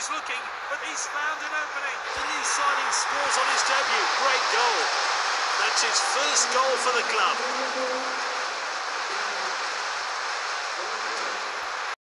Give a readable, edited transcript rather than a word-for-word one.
He's looking, but he's found an opening. The new signing scores on his debut. Great goal. That's his first goal for the club.